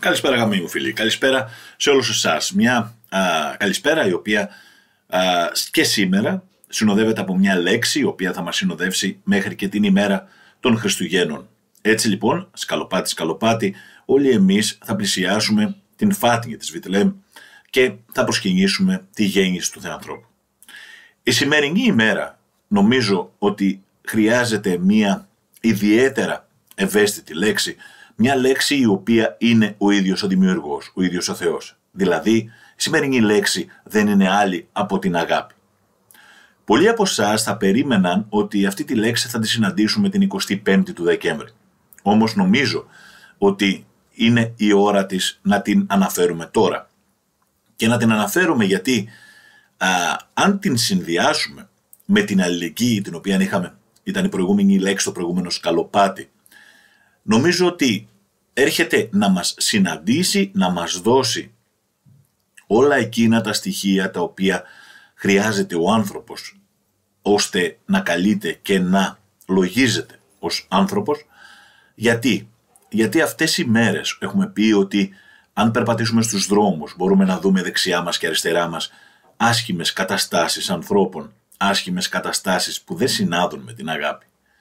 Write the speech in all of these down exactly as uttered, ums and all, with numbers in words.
Καλησπέρα αγαπημένοι μου φίλοι, καλησπέρα σε όλους εσάς. Μια α, καλησπέρα η οποία α, και σήμερα συνοδεύεται από μια λέξη η οποία θα μας συνοδεύσει μέχρι και την ημέρα των Χριστουγέννων. Έτσι λοιπόν, σκαλοπάτι σκαλοπάτι, όλοι εμείς θα πλησιάσουμε την φάτνη της Βηθλεέμ και θα προσκυνήσουμε τη γέννηση του Θεανθρώπου. Η σημερινή ημέρα νομίζω ότι χρειάζεται μια ιδιαίτερα ευαίσθητη λέξη, μια λέξη η οποία είναι ο ίδιος ο Δημιουργός, ο ίδιος ο Θεός. Δηλαδή, η σημερινή λέξη δεν είναι άλλη από την αγάπη. Πολλοί από εσάς θα περίμεναν ότι αυτή τη λέξη θα τη συναντήσουμε την εικοστή πέμπτη του Δεκέμβρη. Όμως νομίζω ότι είναι η ώρα της να την αναφέρουμε τώρα. Και να την αναφέρουμε γιατί α, αν την συνδυάσουμε με την αλληλεγγύη την οποία είχαμε, ήταν η προηγούμενη λέξη, το προηγούμενο σκαλοπάτι, νομίζω ότι έρχεται να μας συναντήσει, να μας δώσει όλα εκείνα τα στοιχεία τα οποία χρειάζεται ο άνθρωπος ώστε να καλείται και να λογίζεται ως άνθρωπος. Γιατί? Γιατί αυτές οι μέρες έχουμε πει ότι αν περπατήσουμε στους δρόμους μπορούμε να δούμε δεξιά μας και αριστερά μας άσχημες καταστάσεις ανθρώπων, άσχημες καταστάσεις που δεν συνάδουν με την αγάπη.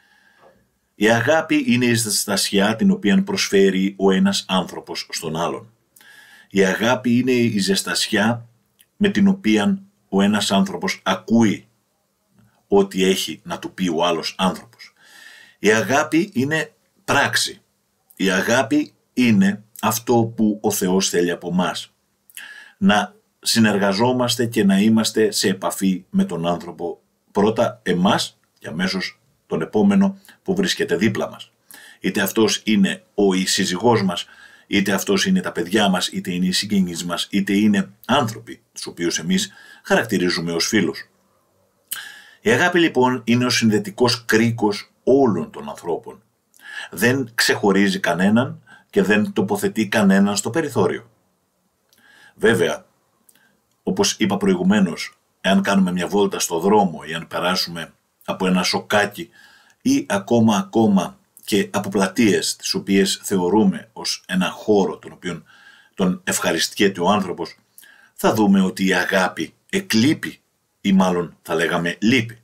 Η αγάπη είναι η ζεστασιά την οποία προσφέρει ο ένας άνθρωπος στον άλλον. Η αγάπη είναι η ζεστασιά με την οποία ο ένας άνθρωπος ακούει ό,τι έχει να του πει ο άλλος άνθρωπος. Η αγάπη είναι πράξη. Η αγάπη είναι αυτό που ο Θεός θέλει από μας. Να συνεργαζόμαστε και να είμαστε σε επαφή με τον άνθρωπο, πρώτα εμάς και αμέσως τον επόμενο που βρίσκεται δίπλα μας. Είτε αυτός είναι ο η σύζυγός μας, είτε αυτός είναι τα παιδιά μας, είτε είναι οι συγγενείς μας, είτε είναι άνθρωποι τους οποίους εμείς χαρακτηρίζουμε ως φίλους. Η αγάπη λοιπόν είναι ο συνδετικός κρίκος όλων των ανθρώπων. Δεν ξεχωρίζει κανέναν και δεν τοποθετεί κανέναν στο περιθώριο. Βέβαια, όπως είπα προηγουμένως, εάν κάνουμε μια βόλτα στο δρόμο ή αν περάσουμε από ένα σοκάκι ή ακόμα ακόμα και από πλατείες τις οποίες θεωρούμε ως ένα χώρο τον οποίο τον ευχαριστιέται ο άνθρωπος, θα δούμε ότι η αγάπη εκλείπει ή μάλλον θα λέγαμε λείπει.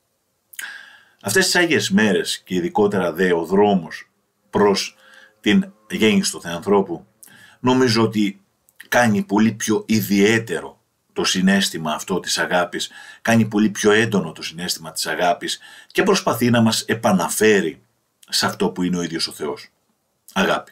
Αυτές τις Άγιες μέρες και ειδικότερα δε ο δρόμος προς την γέννηση του Θεανθρώπου νομίζω ότι κάνει πολύ πιο ιδιαίτερο το συναίσθημα αυτό της αγάπης, κάνει πολύ πιο έντονο το συναίσθημα της αγάπης και προσπαθεί να μας επαναφέρει σε αυτό που είναι ο ίδιος ο Θεός. Αγάπη.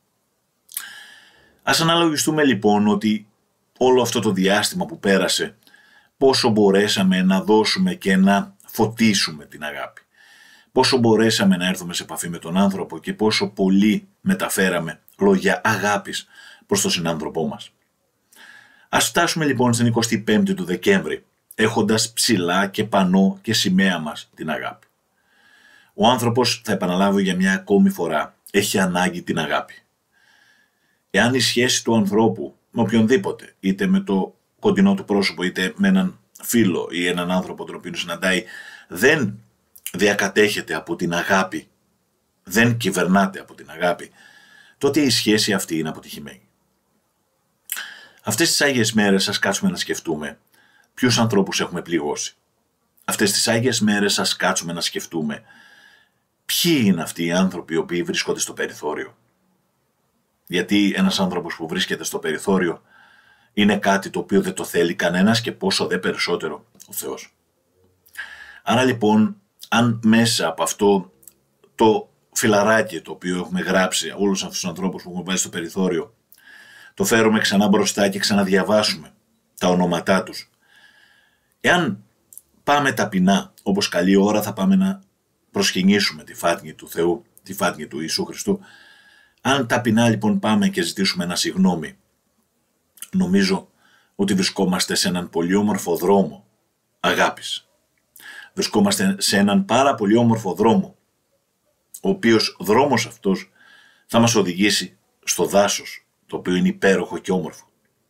Ας αναλογιστούμε λοιπόν ότι όλο αυτό το διάστημα που πέρασε πόσο μπορέσαμε να δώσουμε και να φωτίσουμε την αγάπη. Πόσο μπορέσαμε να έρθουμε σε επαφή με τον άνθρωπο και πόσο πολύ μεταφέραμε λόγια αγάπης προς τον συνάνθρωπό μας. Ας φτάσουμε λοιπόν στην εικοστή πέμπτη του Δεκέμβρη, έχοντας ψηλά και πανώ και σημαία μας την αγάπη. Ο άνθρωπος, θα επαναλάβω για μια ακόμη φορά, έχει ανάγκη την αγάπη. Εάν η σχέση του ανθρώπου με οποιονδήποτε, είτε με το κοντινό του πρόσωπο, είτε με έναν φίλο ή έναν άνθρωπο τον οποίο συναντάει, δεν διακατέχεται από την αγάπη, δεν κυβερνάται από την αγάπη, τότε η σχέση αυτή είναι αποτυχημένη. Αυτές τις Άγιες μέρες ας κάτσουμε να σκεφτούμε ποιους ανθρώπους έχουμε πληγώσει. Αυτές τις Άγιες μέρες ας κάτσουμε να σκεφτούμε ποιοι είναι αυτοί οι άνθρωποι οι οποίοι βρίσκονται στο περιθώριο. Γιατί ένας άνθρωπος που βρίσκεται στο περιθώριο είναι κάτι το οποίο δεν το θέλει κανένας και πόσο δε περισσότερο ο Θεός. Άρα λοιπόν, αν μέσα από αυτό το φιλαράκι το οποίο έχουμε γράψει όλους αυτούς τους ανθρώπους που έχουμε βάλει στο περιθώριο, το φέρουμε ξανά μπροστά και ξαναδιαβάσουμε τα ονόματά τους. Εάν πάμε ταπεινά, όπως καλή ώρα θα πάμε να προσκυνήσουμε τη φάτνη του Θεού, τη φάτνη του Ιησού Χριστού, αν ταπεινά λοιπόν πάμε και ζητήσουμε ένα συγγνώμη, νομίζω ότι βρισκόμαστε σε έναν πολύ όμορφο δρόμο αγάπης. Βρισκόμαστε σε έναν πάρα πολύ όμορφο δρόμο, ο οποίος δρόμος αυτός θα μας οδηγήσει στο δάσος, το οποίο είναι υπέροχο και όμορφο.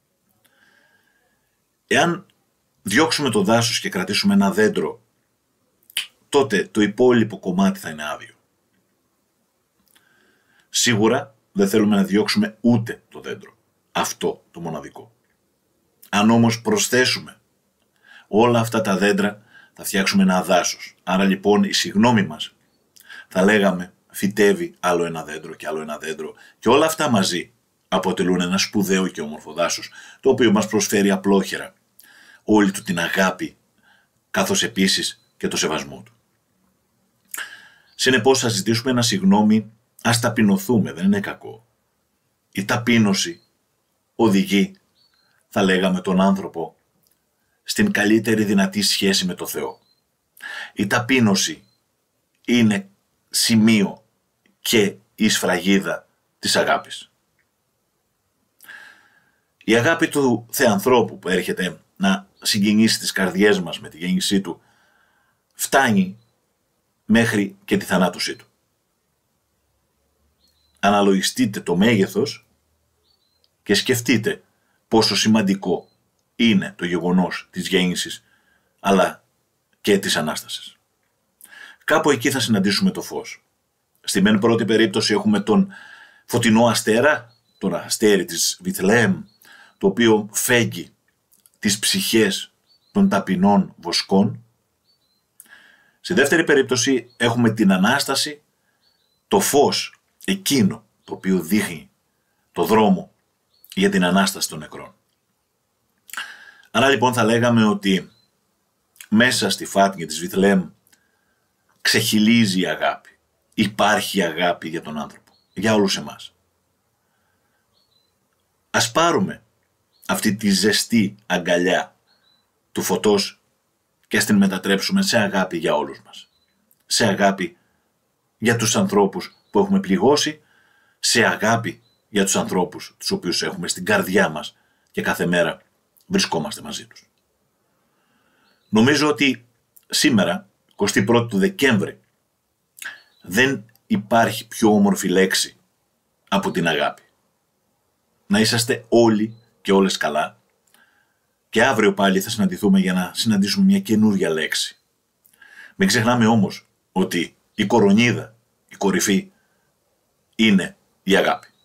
Εάν διώξουμε το δάσος και κρατήσουμε ένα δέντρο, τότε το υπόλοιπο κομμάτι θα είναι άδειο. Σίγουρα δεν θέλουμε να διώξουμε ούτε το δέντρο. Αυτό το μοναδικό. Αν όμως προσθέσουμε όλα αυτά τα δέντρα, θα φτιάξουμε ένα δάσος. Άρα λοιπόν η συγγνώμη μας θα λέγαμε φυτεύει άλλο ένα δέντρο και άλλο ένα δέντρο και όλα αυτά μαζί αποτελούν ένα σπουδαίο και όμορφο δάσος, το οποίο μας προσφέρει απλόχερα όλη του την αγάπη, καθώς επίσης και το σεβασμό του. Συνεπώς θα ζητήσουμε ένα συγγνώμη, ας ταπεινωθούμε, δεν είναι κακό. Η ταπείνωση οδηγεί, θα λέγαμε, τον άνθρωπο στην καλύτερη δυνατή σχέση με το Θεό. Η ταπείνωση είναι σημείο και η σφραγίδα της αγάπης. Η αγάπη του Θεανθρώπου που έρχεται να συγκινήσει τις καρδιές μας με τη γέννησή του φτάνει μέχρι και τη θανάτωσή του. Αναλογιστείτε το μέγεθος και σκεφτείτε πόσο σημαντικό είναι το γεγονός της γέννησης αλλά και της Ανάστασης. Κάπου εκεί θα συναντήσουμε το φως. Στη μεν πρώτη περίπτωση έχουμε τον φωτεινό αστέρα, τον αστέρι της Βιθλεέμ, το οποίο φέγγει τις ψυχές των ταπεινών βοσκών. Στη δεύτερη περίπτωση έχουμε την Ανάσταση, το φως εκείνο το οποίο δείχνει το δρόμο για την Ανάσταση των νεκρών. Άρα λοιπόν θα λέγαμε ότι μέσα στη φάτνη της Βιθλεέμ ξεχυλίζει η αγάπη. Υπάρχει αγάπη για τον άνθρωπο, για όλους εμάς. Ας πάρουμε αυτή τη ζεστή αγκαλιά του φωτός και ας την μετατρέψουμε σε αγάπη για όλους μας. Σε αγάπη για τους ανθρώπους που έχουμε πληγώσει, σε αγάπη για τους ανθρώπους τους οποίους έχουμε στην καρδιά μας και κάθε μέρα βρισκόμαστε μαζί τους. Νομίζω ότι σήμερα, εικοστή πρώτη του Δεκέμβρη, δεν υπάρχει πιο όμορφη λέξη από την αγάπη. Να είσαστε όλοι και όλες καλά και αύριο πάλι θα συναντηθούμε για να συναντήσουμε μια καινούργια λέξη. Μην ξεχνάμε όμως ότι η κορονίδα, η κορυφή είναι η αγάπη.